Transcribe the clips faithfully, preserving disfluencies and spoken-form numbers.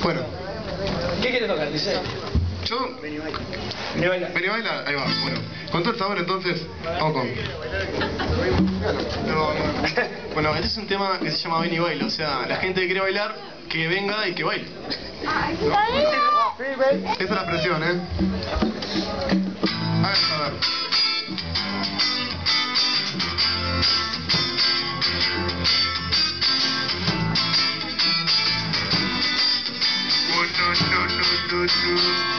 Bueno. ¿Qué quieres tocar? Dice. Yo... Vení baila. Vení baila. Vení baila, ahí va. Bueno. Con todo el sabor entonces, vamos con... No, no. Bueno, este es un tema que se llama Vení baila. O sea, la gente que quiere bailar, que venga y que baile. ¿No? Esa es la presión, ¿eh? A ver, a ver. No, no, no, no, no.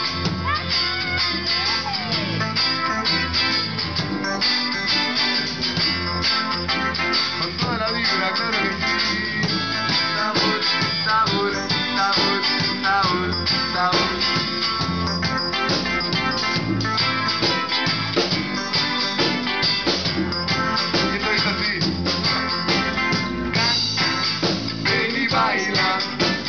Con toda la vibra, claro que sí. Sabor, sabor, sabor, sabor, sabor. Y esto es así. Canta, ven y baila.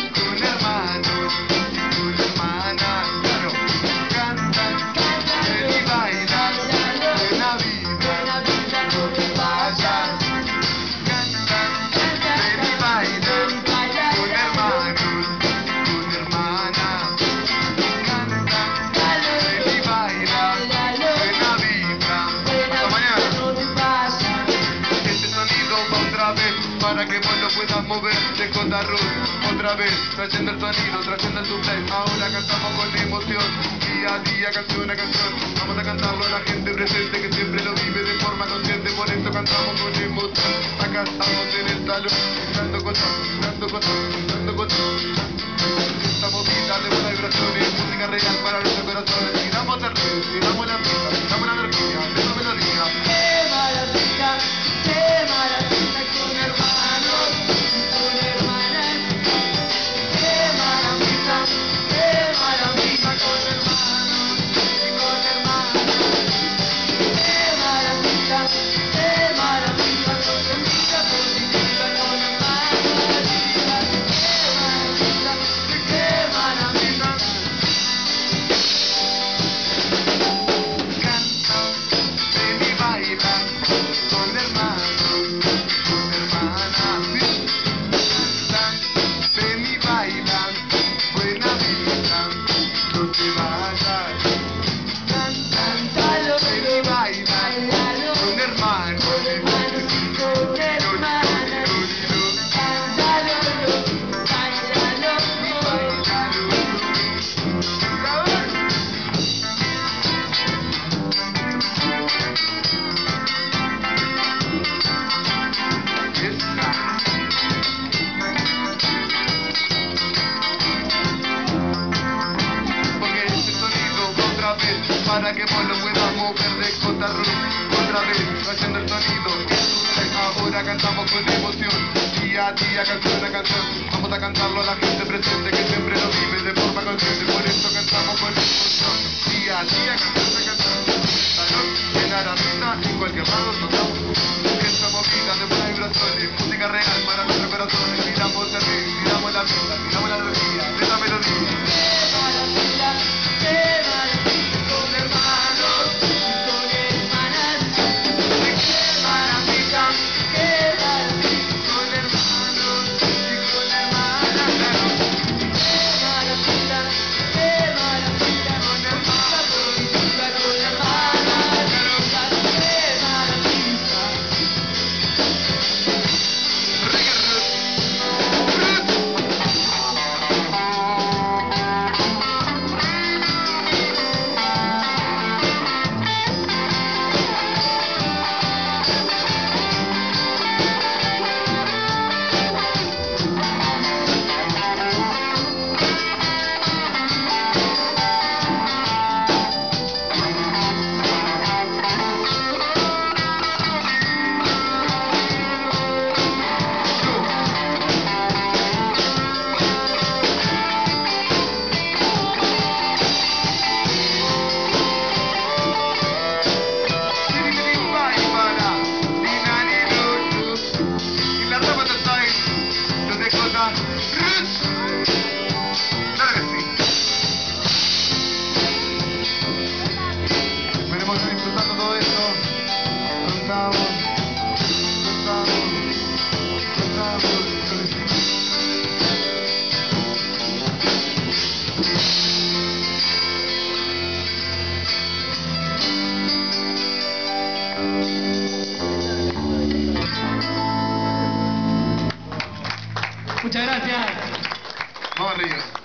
Para que vos lo puedas mover de Cotarruz. Otra vez, trayendo el sonido, trayendo el duplex. Ahora cantamos con emoción, día a día, canción a canción. Vamos a cantarlo a la gente presente que siempre lo vive de forma consciente. Por eso cantamos con emoción. Acá estamos en el salón, dando cosas, dando cosas, dando cosas. Esta movida de buenas vibraciones, música real para nuestros corazones. Y damos el ritmo, y damos la vida, y damos la energía, de la melodía. ¡Qué maravilla! ¡Qué maravilla con hermanos, con hermanas! ¡Qué maravilla! ¡Qué maravilla con hermanos y con hermanas! ¡Qué maravilla! ¡Qué maravilla con energía positiva con hermanas! ¡Qué maravilla! ¡Qué maravilla! Canta, ven y baila con hermanos, con hermanas, sí. Canta, ven y baila, buena vida, no te vayas. Canta, ven y baila con hermanos, Con hermanos y con hermanas, cántalo, bailalo. Porque ese sonido otra vez, para que vos lo puedas mover de Cotarruz. Otra vez, trayendo el sonido. Ahora cantamos con emoción, día a día, canción a canción. Vamos a cantarlo a la gente presente que siempre lo vive de forma consciente. Por eso cantamos con emoción, día a día, canción a canción. Salón, en Aramita, en cualquier lado tocamos. Esta movida de buenas vibraciones, música real para nuestros corazones. Miramos el ritmo, miramos la vida, miramos la energía de la melodía. ¡Qué maravilla! ¡Qué maravilla con hermanos y con hermanas! ¡Qué maravilla! ¡Qué maravilla con hermanos y con hermanas! ¡Qué maravilla! ¡Qué maravilla con hermanos! Muchas gracias. Vamos arriba.